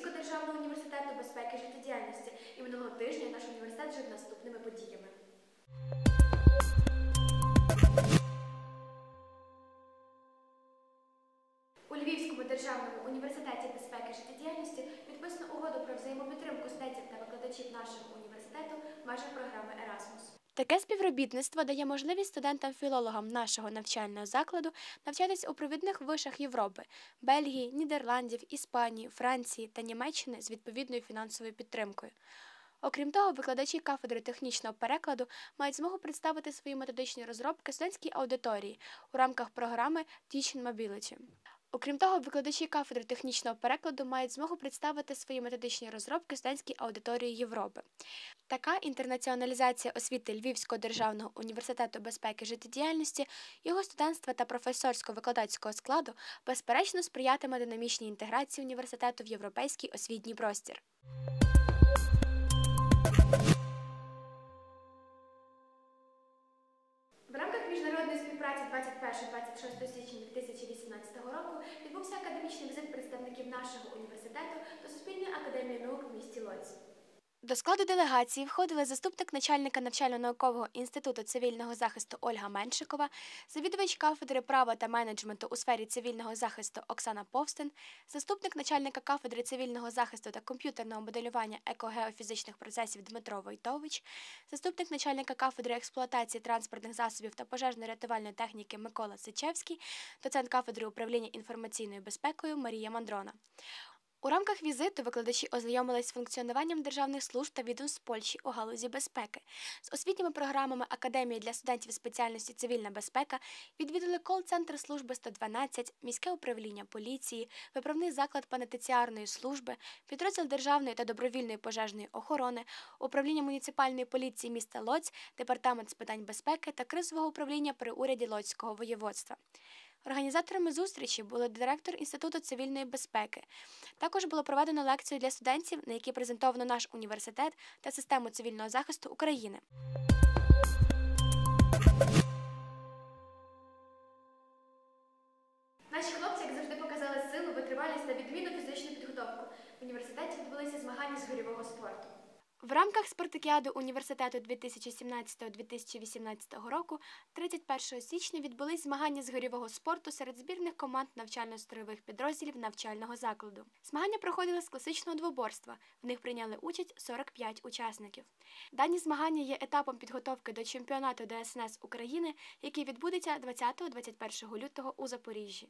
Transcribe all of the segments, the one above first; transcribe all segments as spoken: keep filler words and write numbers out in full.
Львівського державного університету безпеки і життєдіяльності. І минулого тижня наш університет жив наступними подіями. У Львівському державному університеті безпеки і життєдіяльності підписано угоду про взаємопідтримку студентів та викладачів нашого університету в межах програми Erasmus. Таке співробітництво дає можливість студентам-філологам нашого навчального закладу навчатися у провідних вишах Європи – Бельгії, Нідерландів, Іспанії, Франції та Німеччини з відповідною фінансовою підтримкою. Окрім того, викладачі кафедри технічного перекладу мають змогу представити свої методичні розробки студентській аудиторії у рамках програми Teaching Mobility. Окрім того, викладачі кафедри технічного перекладу мають змогу представити свої методичні розробки студентській аудиторії Європи. Така інтернаціоналізація освіти Львівського державного університету безпеки і життєдіяльності, його студентства та професорсько-викладацького складу безперечно сприятиме динамічній інтеграції університету в європейський освітній простір. В рамках міжнародної співпраці двадцять першого - двадцять шостого січня дві тисячі вісімнадцятого року відбувся академічний візит представників нашого університету до Суспільної академії наук в місті Лодзь. До складу делегації входили заступник начальника навчально-наукового інституту цивільного захисту Ольга Меншикова, завідувач кафедри права та менеджменту у сфері цивільного захисту Оксана Повстин, заступник начальника кафедри цивільного захисту та комп'ютерного моделювання екогеофізичних процесів Дмитро Войтович, заступник начальника кафедри експлуатації транспортних засобів та пожежно-рятувальної техніки Микола Сичевський, доцент кафедри управління інформаційною безпекою Марія Мандрона. У рамках візиту викладачі ознайомились з функціонуванням державних служб та відомств Польщі у галузі безпеки, з освітніми програмами Академії для студентів спеціальності цивільна безпека, відвідали кол-центр служби сто дванадцять, міське управління поліції, виправний заклад пенітенціарної служби, підрозділ державної та добровільної пожежної охорони, управління муніципальної поліції міста Лодзь, департамент з питань безпеки та кризового управління при уряді Лодзького воєводства. Організаторами зустрічі були директор Інституту цивільної безпеки. Також було проведено лекцію для студентів, на якій презентовано наш університет та систему цивільного захисту України. Наші хлопці, як завжди, показали силу, витривалість та відмінну фізичну підготовку. В університеті відбулися змагання з гирьового спорту. В рамках спартакіади університету дві тисячі сімнадцятого - дві тисячі вісімнадцятого року тридцять першого січня відбулись змагання з гирьового спорту серед збірних команд навчально-строєвих підрозділів навчального закладу. Змагання проходили з класичного двоборства, в них прийняли участь сорок п'ять учасників. Дані змагання є етапом підготовки до чемпіонату Д С Н С України, який відбудеться двадцятого - двадцять першого лютого у Запоріжжі.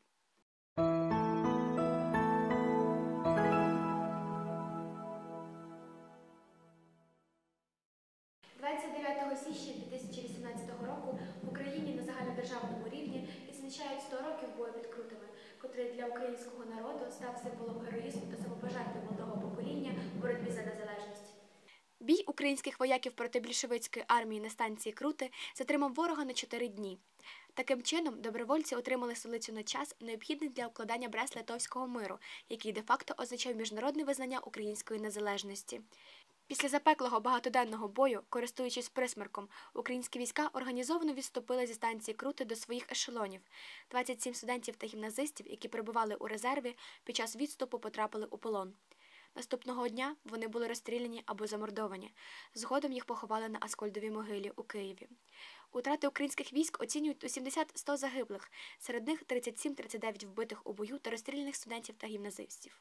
двадцять дев'ятого січня дві тисячі вісімнадцятого року в Україні на загальнодержавному рівні відзначають сто років бою під Крутами, котрий для українського народу став символом героїзму та самопожертви молодого покоління в боротьбі за незалежність. Бій українських вояків проти більшовицької армії на станції Крути затримав ворога на чотири дні. Таким чином, добровольці отримали столицю на час, необхідний для укладання Брест-Литовського миру, який де-факто означав міжнародне визнання української незалежності. Після запеклого багатоденного бою, користуючись присмерком, українські війська організовано відступили зі станції Крути до своїх ешелонів. двадцять сім студентів та гімназистів, які перебували у резерві, під час відступу потрапили у полон. Наступного дня вони були розстріляні або замордовані. Згодом їх поховали на Аскольдовій могилі у Києві. Утрати українських військ оцінюють у сімдесят - сто загиблих, серед них тридцять сім - тридцять дев'ять вбитих у бою та розстріляних студентів та гімназистів.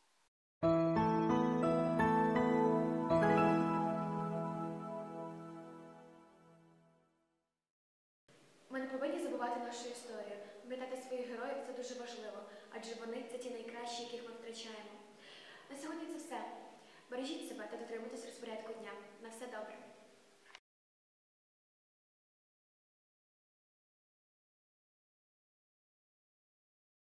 Ми не повинні забувати нашу історію. Пам'ятати своїх героїв – це дуже важливо, адже вони – це ті найкращі, яких ми втрачаємо. На сьогодні це все.